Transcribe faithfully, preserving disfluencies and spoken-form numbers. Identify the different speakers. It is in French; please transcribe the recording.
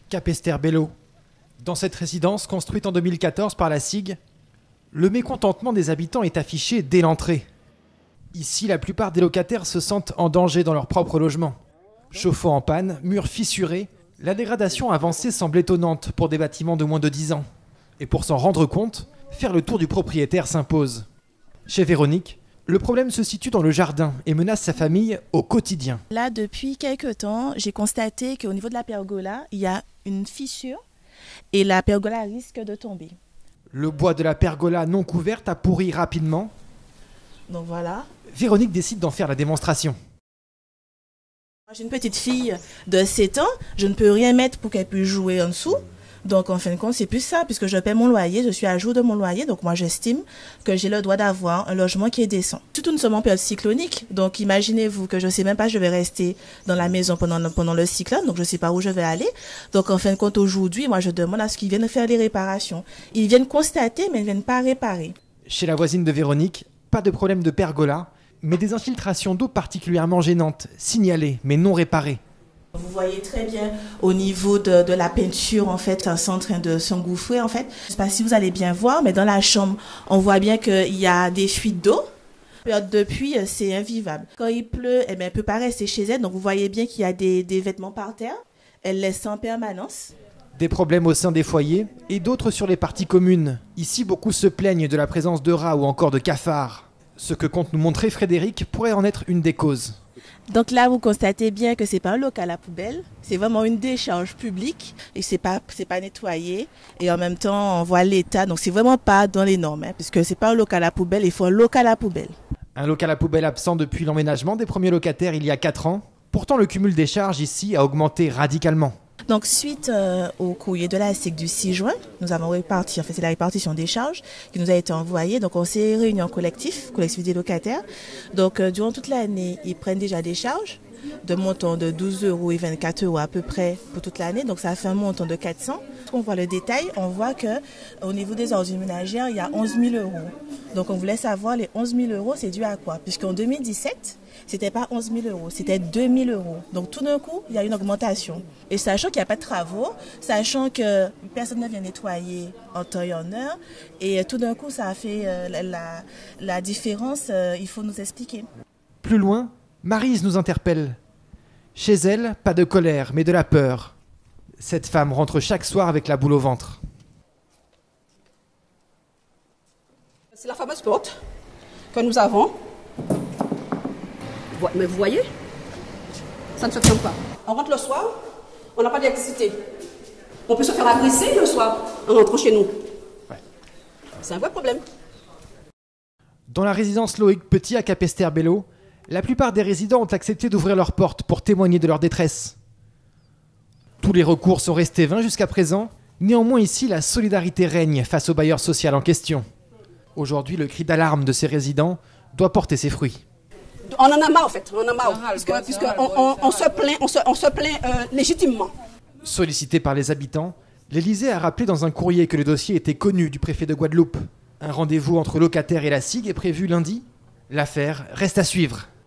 Speaker 1: Capesterre-Belle-Eau. Dans cette résidence, construite en deux mille quatorze par la S I G, le mécontentement des habitants est affiché dès l'entrée. Ici, la plupart des locataires se sentent en danger dans leur propre logement. Chauffe-eau en panne, murs fissurés, la dégradation avancée semble étonnante pour des bâtiments de moins de dix ans. Et pour s'en rendre compte, faire le tour du propriétaire s'impose. Chez Véronique, le problème se situe dans le jardin et menace sa famille au quotidien.
Speaker 2: Là, depuis quelques temps, j'ai constaté qu'au niveau de la pergola, il y a une fissure et la pergola risque de tomber.
Speaker 1: Le bois de la pergola non couverte a pourri rapidement.
Speaker 2: Donc voilà.
Speaker 1: Véronique décide d'en faire la démonstration.
Speaker 2: J'ai une petite fille de sept ans, je ne peux rien mettre pour qu'elle puisse jouer en dessous. Donc en fin de compte, c'est plus ça, puisque je paie mon loyer, je suis à jour de mon loyer, donc moi j'estime que j'ai le droit d'avoir un logement qui est décent. Surtout nous sommes en période cyclonique, donc imaginez-vous que je ne sais même pas, je vais rester dans la maison pendant, pendant le cyclone, donc je ne sais pas où je vais aller. Donc en fin de compte, aujourd'hui, moi je demande à ce qu'ils viennent faire les réparations. Ils viennent constater, mais ils ne viennent pas réparer.
Speaker 1: Chez la voisine de Véronique, pas de problème de pergola, mais des infiltrations d'eau particulièrement gênantes, signalées mais non réparées.
Speaker 2: Vous voyez très bien au niveau de, de la peinture, en fait, c'est en train de s'engouffrer, en fait. Je ne sais pas si vous allez bien voir, mais dans la chambre, on voit bien qu'il y a des fuites d'eau. La période de pluie, c'est invivable. Quand il pleut, eh bien, elle ne peut pas rester chez elle, donc vous voyez bien qu'il y a des, des vêtements par terre. Elle laisse en permanence.
Speaker 1: Des problèmes au sein des foyers et d'autres sur les parties communes. Ici, beaucoup se plaignent de la présence de rats ou encore de cafards. Ce que compte nous montrer Frédéric pourrait en être une des causes.
Speaker 2: Donc là, vous constatez bien que c'est pas un local à poubelle, c'est vraiment une décharge publique et c'est pas c'est pas nettoyé et en même temps on voit l'état, donc c'est vraiment pas dans les normes, hein, puisque c'est pas un local à poubelle, il faut un local à poubelle.
Speaker 1: Un local à poubelle absent depuis l'emménagement des premiers locataires il y a quatre ans. Pourtant, le cumul des charges ici a augmenté radicalement.
Speaker 2: Donc suite euh, au courrier de la S I C du six juin, nous avons réparti, en fait c'est la répartition des charges qui nous a été envoyée. Donc on s'est réunis en collectif, collectivité locataire. Donc euh, durant toute l'année, ils prennent déjà des charges de montant de douze euros et vingt-quatre euros à peu près pour toute l'année. Donc ça fait un montant de quatre cents. On voit le détail, on voit que au niveau des ordures ménagères, il y a onze mille euros. Donc on voulait savoir les onze mille euros, c'est dû à quoi? Puisqu'en deux mille dix-sept, c'était pas onze mille euros, c'était deux mille euros. Donc tout d'un coup, il y a une augmentation. Et sachant qu'il n'y a pas de travaux, sachant que personne ne vient nettoyer en temps et en heure, et tout d'un coup, ça a fait euh, la, la, la différence, euh, il faut nous expliquer.
Speaker 1: Plus loin, Maryse nous interpelle. Chez elle, pas de colère, mais de la peur. Cette femme rentre chaque soir avec la boule au ventre.
Speaker 3: C'est la fameuse porte que nous avons. Mais vous voyez, ça ne se ferme pas. On rentre le soir, on n'a pas d'électricité. On peut se faire agresser le soir en rentrant chez nous. Ouais. C'est un vrai problème.
Speaker 1: Dans la résidence Loïc Petit à Capesterre-Belle-Eau, la plupart des résidents ont accepté d'ouvrir leurs portes pour témoigner de leur détresse. Tous les recours sont restés vains jusqu'à présent. Néanmoins ici, la solidarité règne face au bailleur social en question. Aujourd'hui, le cri d'alarme de ces résidents doit porter ses fruits.
Speaker 3: On en a marre en fait, on en a marre, puisque, puisque on, on, on se plaint, on se, on se plaint euh, légitimement.
Speaker 1: Sollicité par les habitants, l'Élysée a rappelé dans un courrier que le dossier était connu du préfet de Guadeloupe. Un rendez-vous entre locataires et la S I G est prévu lundi. L'affaire reste à suivre.